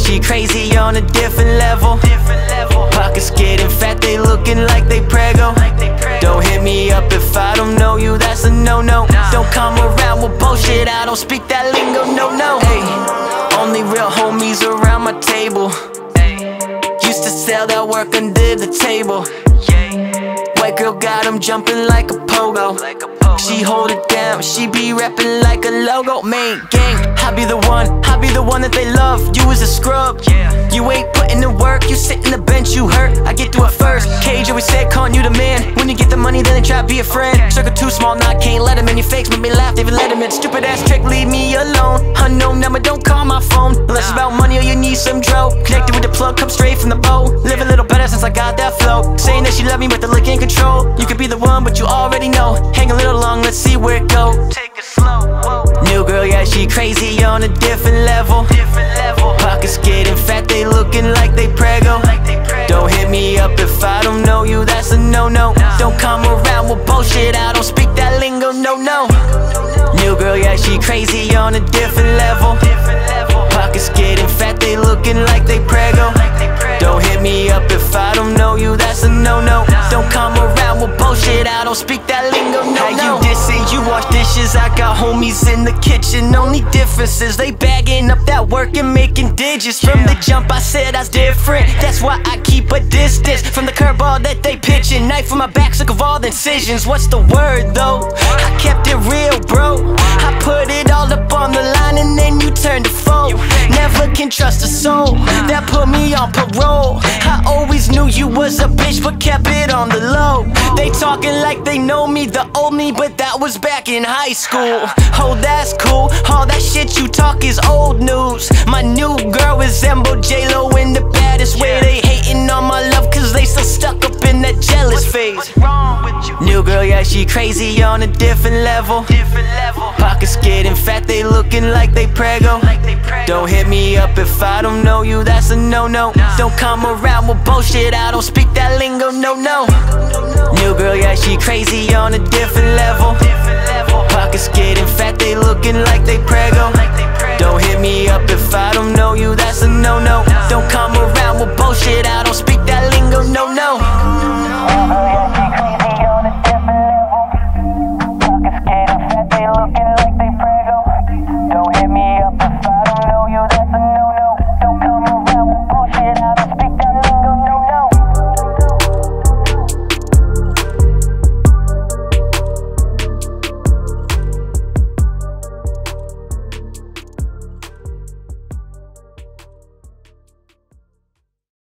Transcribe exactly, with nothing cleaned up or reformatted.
she crazy on a different level. Pockets getting fat, they looking like they prego. Don't hit me up if I don't know you, that's a no-no. Don't come around with bullshit, I don't speak that lingo, no-no. Hey, only real homies around my table. Used to sell that work under the table. White girl got them jumping like a pogo. She hold it down, she be reppin' like a logo. Main gang, I be the one, I be the one that they love. You is a scrub, you ain't putting in work. You sit in the bench, you hurt, I get through it first. Cage always said, calling you the man. When you get the money, then they try to be a friend. Circle too small, nah, can't let them in. Your fakes make me laugh, David Letterman. Stupid ass trick, leave me alone. Unknown number, don't call my phone unless it's about money or you need some dro. Connected with the plug, come straight from the bow. Live a little better since I got that flow. Saying that she love me with the lick in control. You could be the one, but you already know. Hang a little long, let's see where it go. Take it slow, whoa. New girl, yeah, she crazy on a different level. Pockets getting fat, they looking like they prego. Don't hit me up if I don't know you, that's a no-no. Don't come around with bullshit, I don't speak that lingo, no-no. New girl, yeah, she crazy on a different level. Pockets getting fat, they looking like they prego. Don't hit me up if I don't know you, that's a no-no. Don't come around with bullshit, I don't speak that lingo, no-no. How you dissing, you wash dishes, I got homies in the kitchen. Only difference is they bagging up that work and making digits. From the jump I said I was different, that's why I keep a distance from the curveball that they pitching. Knife on my back, sick of all the incisions. What's the word though? I kept it real, bro. I put it all up on the line and then you turned to foe. Never can trust a soul, that put me on parole. I always knew you was a bitch but kept it on the low. They talking like they know me, the old me, but that was back in high school. Oh, that's cool, all that shit you talk is old news. My new girl resemble J-Lo in the baddest way. They hating on my love cause they still stuck up in that jealous phase. New girl, yeah, she crazy on a different level. Pockets getting fat, they looking like they prego. Don't hit me up if I don't know you, that's a no-no. Don't come around with bullshit, I don't speak that lingo, no-no. New girl, yeah, she crazy on a different level. Pockets getting fat, they looking like they prego. Don't hit me up if I don't know you, that's a no-no. Don't come around with bullshit, I don't speak